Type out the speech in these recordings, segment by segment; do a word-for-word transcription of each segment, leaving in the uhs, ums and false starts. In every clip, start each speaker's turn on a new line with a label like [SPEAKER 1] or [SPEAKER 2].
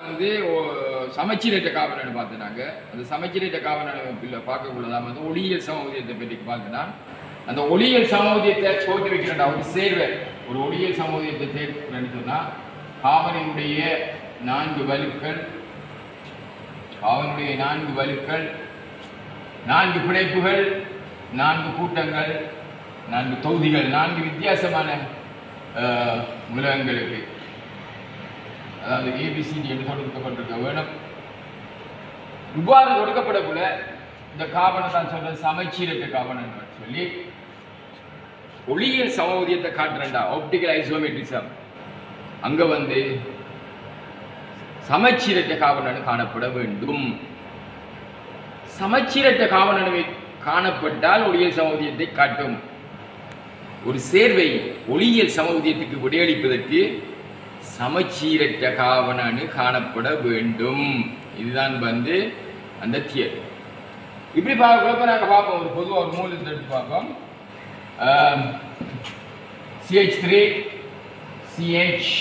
[SPEAKER 1] வந்து சமச்சீரற்ற காவலன்னு பார்த்தனாங்க அந்த சமச்சீரற்ற காவலனை பார்க்கக்குள்ளதான் வந்து ஒளியியல் சமூகத்தை பற்றி பார்த்தனா அந்த ஒளியியல் சமூகத்தை சோதி வைக்கிறா ஒரு சேர்வை ஒரு ஒளியியல் சமூகத்தை சேர்க்கிறேன்னு சொன்னால் காவலினுடைய நான்கு வலுக்கள் அவனுடைய நான்கு வலுக்கள் நான்கு பிணைப்புகள் நான்கு கூட்டங்கள் நான்கு தொகுதிகள் நான்கு வித்தியாசமான உலகங்களுக்கு அதாவது ஏபிசிடி என்று கொடுக்கப்பட்டிருக்க வேணும். இவ்வாறு கொடுக்கப்படக்குள்ள இந்த காவனை தான் சொல்ற சமச்சீரற்ற காவனன் சொல்லி ஒளியியல் சமூகத்தை காட்டுறா ஆப்டிகல் ஐசோமெட்ரிசம் அங்க வந்து சமச்சீரற்ற காவலன் காணப்பட வேண்டும். சமச்சீரற்ற காவலனை காணப்பட்டால் ஒளியியல் சமூகத்தை காட்டும். ஒரு சேர்வை ஒளியியல் சமூகத்துக்கு விடையளிப்பதற்கு சமச்சீரற்ற காவலனு காணப்பட வேண்டும். இதுதான் வந்து அந்த தியரி. இப்படி பார்க்க நாங்கள் பார்ப்போம். ஒரு பொதுவாக ஒரு மூலத்தை எடுத்து பார்ப்போம். CH three CH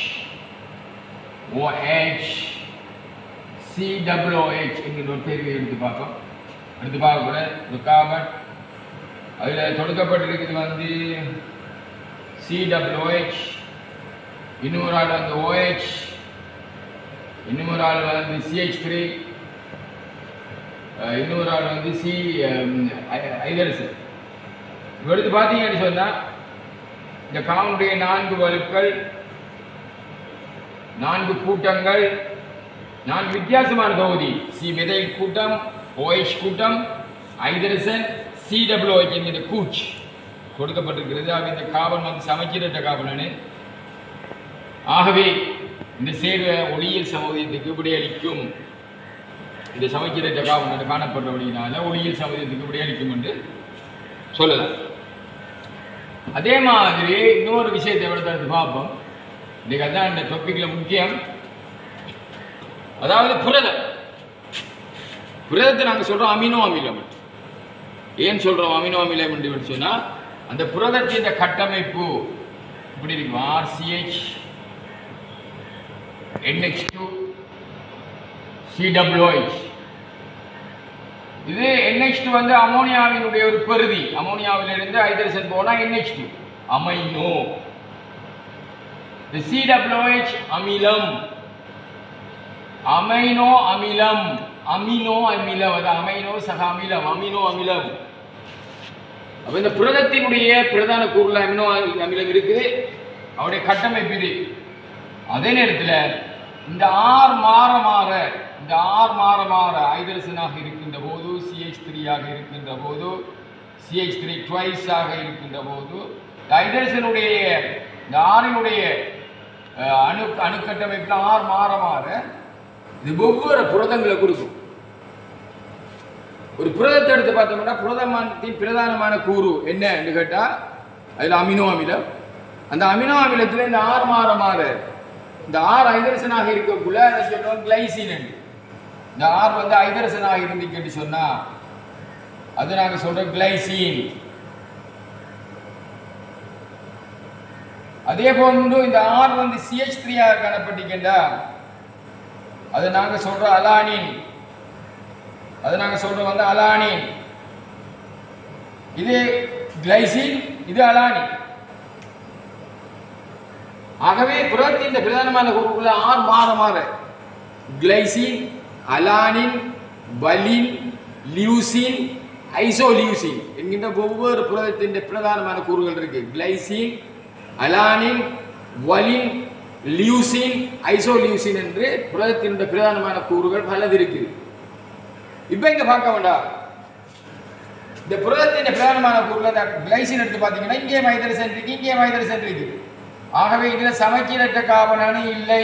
[SPEAKER 1] OH CWH என்கிற ஒரு தேர்வை எடுத்து பார்ப்போம். எடுத்து பார்க்கக்கூட ஒரு கார்பன் அதில் தொடுக்கப்பட்டிருக்கிறது வந்து சிடபிள்யூஹெச், இன்னொரு ஆள் வந்து ஓஹெச், இன்னொரு ஆள் வந்து சிஹெச் த்ரீ, இன்னொரு ஆள் வந்து சி ஐதரசு. எடுத்து பார்த்தீங்கன்னு சொன்னால் இந்த காவனுடைய நான்கு வலுக்கள் நான்கு கூட்டங்கள் நான்கு வித்தியாசமான தொகுதி சி மெதைல் கூட்டம், ஓஎச் கூட்டம், ஐதரசன், சிடபிள்யூஹெச் என்கிற கூச் கொடுக்கப்பட்டிருக்கிறது. ஆக இந்த காவன் வந்து சமச்சீரற்ற காவலனு. ஆகவே இந்த சேர்வை ஒளியியல் சமூகத்துக்கு விடையளிக்கும். இந்த சமச்சீரற்ற காவலன் காணப்படுறபடினால ஒளியியல் சமூகத்துக்கு விடையளிக்கும் என்று சொல்லலாம். அதே மாதிரி இன்னொரு விஷயத்தை எடுத்து பார்ப்போம். இன்னைக்கு அதான் இந்த டாபிக்ல முக்கியம். அதாவது புரதம். புரதத்தை நாங்கள் சொல்றோம் அமினோ அமிலம். ஏன் சொல்றோம் அமினோ அமிலம் என்று சொன்னா அந்த புரதத்தின் கட்டமைப்பு இப்படி இருக்கும். RCH, NH two, CWH. இது என்ஹெச் டூ வந்து அமோனியாவினுடைய ஒரு பெருதி. அமோனியாவிலிருந்து ஹைட்ரஜன் போனா NH two amino. The C W H அமிலம், அமைனோ அமிலம், அமினோ அமிலம், அது அமைனோ சக அமிலம், அமினோ அமிலம். அப்ப இந்த புரதத்தினுடைய பிரதான கூறுல அமினோ அமிலம் இருக்குது. அவருடைய கட்டமைப்பு இது. அதே நேரத்தில் இந்த ஆர் மாற மாற இந்த ஆர் மாற மாற ஹைட்ரஜனாக இருக்கின்ற போது, சிஹெச் த்ரீ ஆக இருக்கின்ற போது, சிஹெச் த்ரீ ட்வைஸ் ஆக இருக்கின்ற போது ஹைட்ரஜனுடைய இந்த ஆறினுடைய அணு அணுக்கட்டமைப்பில் ஆர் மாற மாற இது ஒவ்வொரு புரதங்களை கொடுக்கும். ஒரு புரதத்தை எடுத்து பார்த்தோம்னா புரதத்தின் பிரதானமான கூறு என்ன என்று கேட்டால் அதில் அமினோ அமிலம். அந்த அமினோ அமிலத்தில் இந்த ஆர் மாற மாற இந்த ஆர் ஹைட்ரஜனாக இருக்கக்குள்ள அதை சொல்லுவோம் கிளைசின் என்று. இந்த ஆர் வந்து ஹைட்ரஜனாக இருந்துக்கிட்டு சொன்னால் அது நாங்கள் சொல்கிறோம் கிளைசின். அதே போன்று இந்த ஆர் வந்து சிஹெச் த்ரீ ஆக காணப்பட்டிருக்கின்றா அது நாங்கள் சொல்றோம் அலானின். அது நாங்கள் சொல்றோம் வந்து அலானின். இது கிளைசின், இது அலானின். ஆகவே புரதத்தின் பிரதானமான கூறுக்குள்ள ஆர் மாற மாற glycine, alanine, valine, leucine, isoleucine என்கின்ற ஒவ்வொரு புரதத்தின் பிரதானமான கூறுகள் இருக்கு. Glycine, alanine, valine, leucine, isoleucine என்று புரதத்தினுடைய பிரதானமான கூறுகள் பலது இருக்குது. இப்போ இங்க பார்க்க வேண்டாம். இந்த புரதத்தின் பிரதானமான கூறுகள் கிளைசின் எடுத்து பார்த்தீங்கன்னா இங்கே ஹைட்ரஜன் இருக்கு, இங்கே ஹைட்ரஜன் இருக்கு. ஆகவே இதுல சமச்சீரற்ற காவலனு இல்லை.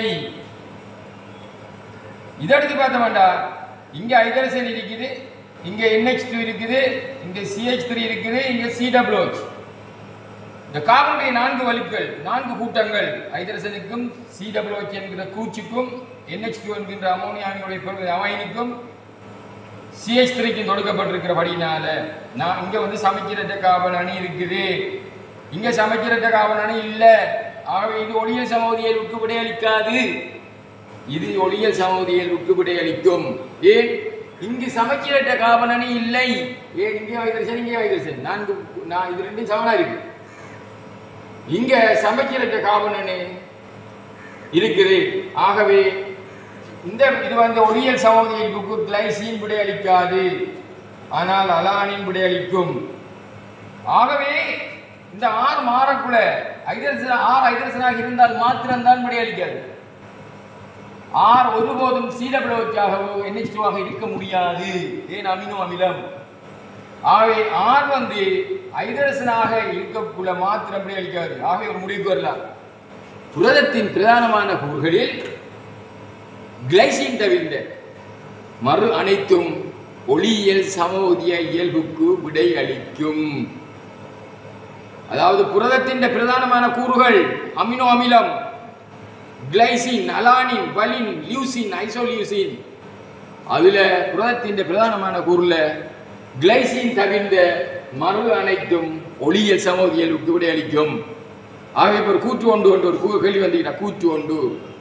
[SPEAKER 1] இதை எடுத்து பார்த்த வேண்டாம். இங்க ஹைட்ரஜன் இருக்குது, இங்க என்ஹெச் டூ இருக்குது, இங்க சிஹெச் த்ரீ இருக்குது, இங்க சிடபிள்யூஹெச். இந்த கார்பனுடைய நான்கு வலுக்கள் நான்கு கூட்டங்கள் ஹைட்ரஜனுக்கும் சிடபிள்யூஹெச் என்கிற கூச்சுக்கும் என்ஹெச் டூ என்கின்ற அமோனியாவினுடைய அமைனுக்கும் சிஹெச் த்ரீக்கும் தொடுக்கப்பட்டிருக்கிறபடினால நான் இங்க வந்து சமச்சீரற்ற கார்பன் அணி இருக்குது, இங்க சமச்சீரற்ற கார்பன் அணி இல்லை. ஆகவே இது ஒளியியல் சமூகத்திற்கு விடையளிக்காது. இது ஒளியியல் சமோதி இயல்புக்கு விடையளிக்கும். ஏன் இங்கு சமச்சீரற்ற காபனணி இல்லை. ஏன் இங்கே வைத்தரசன் இங்கே வைத்தரசன் நான்கு நான் இது ரெண்டும் சமனா இருக்கு. இங்க சமச்சீரற்ற காபனணி இருக்குது. ஆகவே இந்த இது வந்து ஒளியியல் சமோதி இயல்புக்கு கிளைசின் விடையளிக்காது, ஆனால் அலானின் விடையளிக்கும். ஆகவே இந்த ஆறு மாறக்குள்ள ஐதரசன் ஆறு ஐதரசனாக இருந்தால் மாத்திரம்தான் விடையளிக்காது. ஆர் ஒருபோதும் சீரபிளவற்றாகவோ என்ஹெச் டூ ஆக இருக்க முடியாது. ஏன் அமினோ அமிலம். ஆகவே ஆர் வந்து ஐதரசனாக இருக்கக்குள்ள மாத்திரம் விடையளிக்காது. ஆகவே ஒரு முடிவுக்கு வரலாம். புரதத்தின் பிரதானமான கூறுகளில் கிளைசின் தவிர்ந்த மறு அனைத்தும் ஒளியியல் சமோதிய இயல்புக்கு விடை அளிக்கும். அதாவது புரதத்தின் பிரதானமான கூறுகள் அமினோ அமிலம், glycine, alanine, valine, leucine, isoleucine. அதுல புரதத்தின் பிரதானமான கூறுல கிளைசின் தவிர்ந்த மறு அனைத்தும் ஒளியியல் சமோதிய இயல்புக்கு விடை அளிக்கும். ஆகவே இப்போ ஒரு கூற்று ஒன்று ஒன்று ஒரு கேள்வி வந்தீங்கன்னா கூற்று ஒன்று,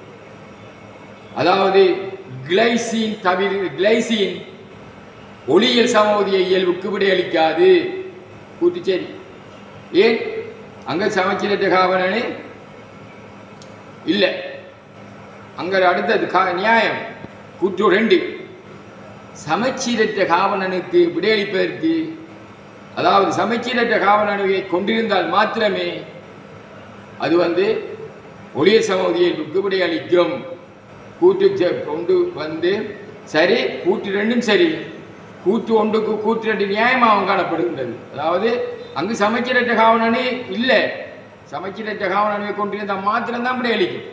[SPEAKER 1] அதாவது கிளைசின் தவிர கிளைசின் ஒளியியல் சமோதிய இயல்புக்கு விடையளிக்காது. கூட்டு சரி. ஏன் அங்க சமச்சீரற்ற காபனணி இல்லை. அங்க அடுத்தது நியாயம் கூற்று ரெண்டு, சமச்சீரற்ற காபனனுக்கு விடையளிப்பதற்கு, அதாவது சமச்சீரற்ற காபனணுவை கொண்டிருந்தால் மாத்திரமே அது வந்து ஒளியியல் சமோதிய இயல்புக்கு விடையளிக்கும். கூட்டு கொண்டு வந்து சரி, கூற்று ரெண்டும் சரி. கூற்று ஒன்றுக்கு கூற்று ரெண்டு நியாயமாக காணப்படுகின்றது. அதாவது அங்கு சமச்சீரற்ற காவணனே இல்லை, சமச்சீரற்ற காவணனை கொண்டிருந்தால் மாத்திரம்தான் விடையளிக்கும்.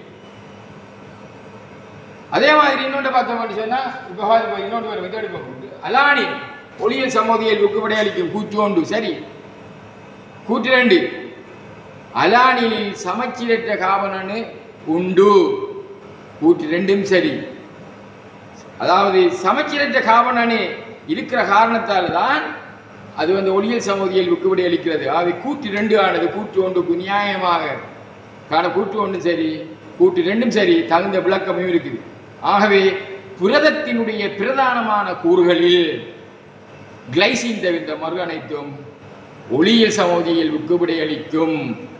[SPEAKER 1] அதே மாதிரி இன்னொன்று பார்த்தோம்னு சொன்னா இப்போ இன்னொன்று ஒரு விதம் அலானி ஒளியியல் சமோதிய இயல்புக்கு விடையளிக்கும். கூற்று ஒன்று சரி. கூற்று ரெண்டு, அலானில் சமச்சீரற்ற காவணனு உண்டு. கூற்று ரெண்டும் சரி. அதாவது சமச்சீரற்ற காவணனே இருக்கிற காரணத்தால் தான் அது வந்து ஒளியியல் சமோதிய இயல்புக்கு விடையளிக்கிறது. ஆகவே கூற்று ரெண்டு ஆனது கூற்று ஒன்றுக்கு நியாயமாக காண. கூற்று ஒன்று சரி, கூற்று ரெண்டும் சரி, தகுந்த விளக்கமும் இருக்குது. ஆகவே புரதத்தினுடைய பிரதானமான கூறுகளில் கிளைசின் தவிர்த்த மறு அனைத்தும் ஒளியியல் சமோதிய இயல்புக்கு விடையளிக்கும்.